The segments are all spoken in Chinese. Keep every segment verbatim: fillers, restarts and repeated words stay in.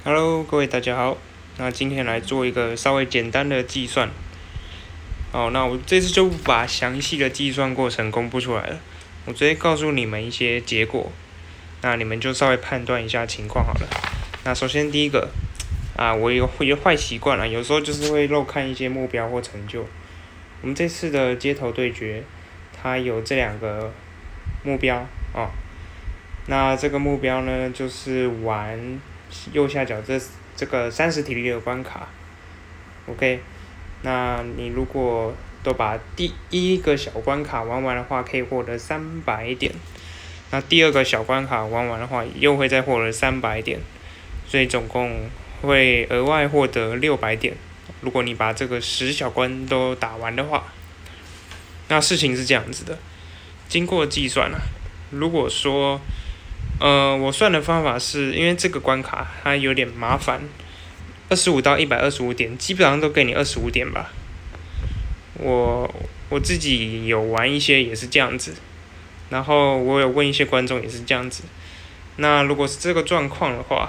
Hello， 各位大家好。那今天来做一个稍微简单的计算。哦，那我这次就不把详细的计算过程公布出来了，我直接告诉你们一些结果，那你们就稍微判断一下情况好了。那首先第一个啊，我有一个坏习惯啊，有时候就是会漏看一些目标或成就。我们这次的街头对决，它有这两个目标哦。那这个目标呢，就是玩右下角这这个三十体力的关卡 ，OK， 那你如果都把第一个小关卡玩完的话，可以获得三百点。那第二个小关卡玩完的话，又会再获得三百点，所以总共会额外获得六百点。如果你把这个十小关都打完的话，那事情是这样子的，经过计算啊，如果说呃，我算的方法是因为这个关卡它有点麻烦，二十五到一百二十五点，基本上都给你二十五点吧。我我自己有玩一些也是这样子，然后我有问一些观众也是这样子。那如果是这个状况的话，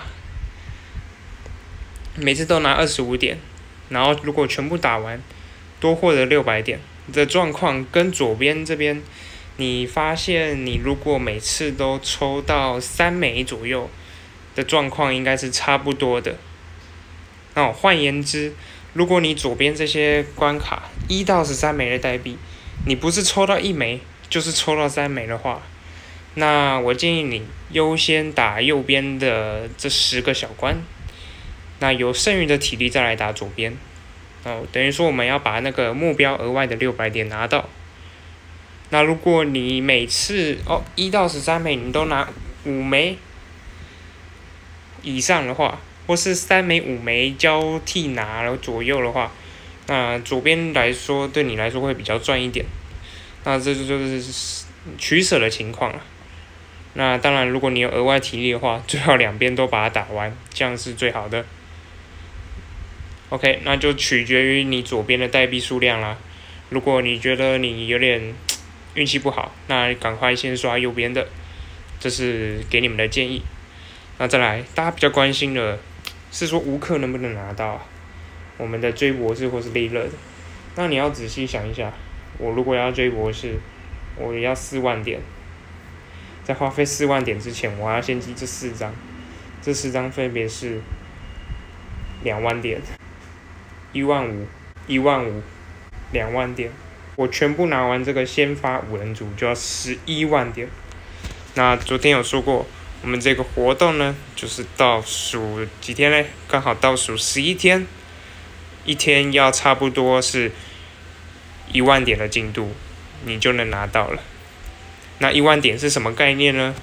每次都拿二十五点，然后如果全部打完，多获得六百点的状况，跟左边这边。你发现你如果每次都抽到三枚左右的状况，应该是差不多的。那换言之，如果你左边这些关卡一到十三枚的代币，你不是抽到一枚，就是抽到三枚的话，那我建议你优先打右边的这十个小关，那有剩余的体力再来打左边。哦，等于说我们要把那个目标额外的六百点拿到。那如果你每次哦一到十三枚你都拿五枚以上的话，或是三枚五枚交替拿了左右的话，那左边来说对你来说会比较赚一点。那这就是取舍的情况了。那当然，如果你有额外体力的话，最好两边都把它打完，这样是最好的。OK， 那就取决于你左边的代币数量啦。如果你觉得你有点运气不好，那赶快先刷右边的，这是给你们的建议。那再来，大家比较关心的是说无氪能不能拿到啊？我们的追博士或是类乐的，那你要仔细想一下，我如果要追博士，我也要四万点，在花费四万点之前，我要先集这四张，这四张分别是两万点、一万五、一万五、两万点。我全部拿完这个先发五人组就要十一万点。那昨天有说过，我们这个活动呢，就是倒数几天嘞？刚好倒数十一天，一天要差不多是一万点的进度，你就能拿到了。那一万点是什么概念呢？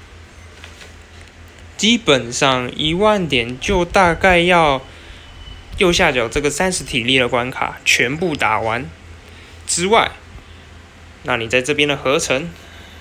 基本上一万点就大概要右下角这个三十体力的关卡全部打完。之外，那你在这边的合成，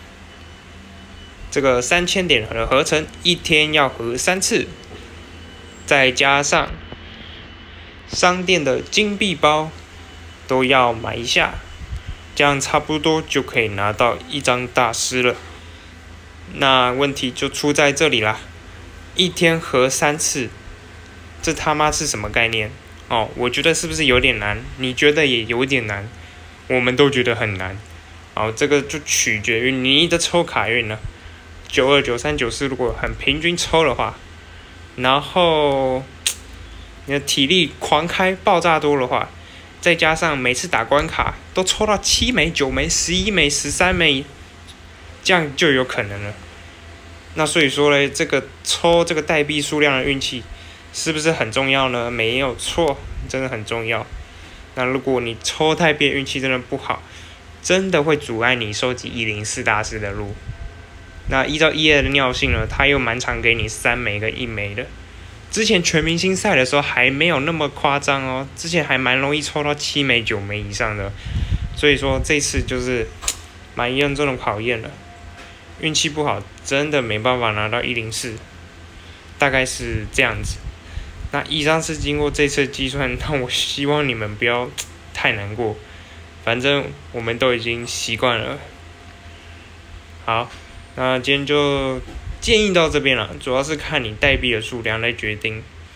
这个三千点的合成，一天要合三次，再加上商店的金币包都要买一下，这样差不多就可以拿到一张大师了。那问题就出在这里啦，一天合三次，这他妈是什么概念？哦，我觉得是不是有点难？你觉得也有点难？我们都觉得很难，好，这个就取决于你的抽卡运了。九二、九三、九四，如果很平均抽的话，然后你的体力狂开爆炸多的话，再加上每次打关卡都抽到七枚、九枚、十一枚、十三枚，这样就有可能了。那所以说嘞，这个抽这个代币数量的运气是不是很重要呢？没有错，真的很重要。那如果你抽太币运气真的不好，真的会阻碍你收集一零四大师的路。那依照 E A 的尿性呢，它又蛮常给你三枚跟一枚的。之前全明星赛的时候还没有那么夸张哦，之前还蛮容易抽到七枚九枚以上的。所以说这次就是蛮严重的考验了，运气不好真的没办法拿到一零四，大概是这样子。那以上是经过这次计算，那我希望你们不要太难过，反正我们都已经习惯了。好，那今天就建议到这边了，主要是看你代币的数量来决定。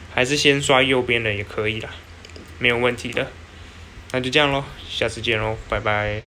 还是先刷右边的也可以啦，没有问题的。那就这样咯，下次见咯，拜拜。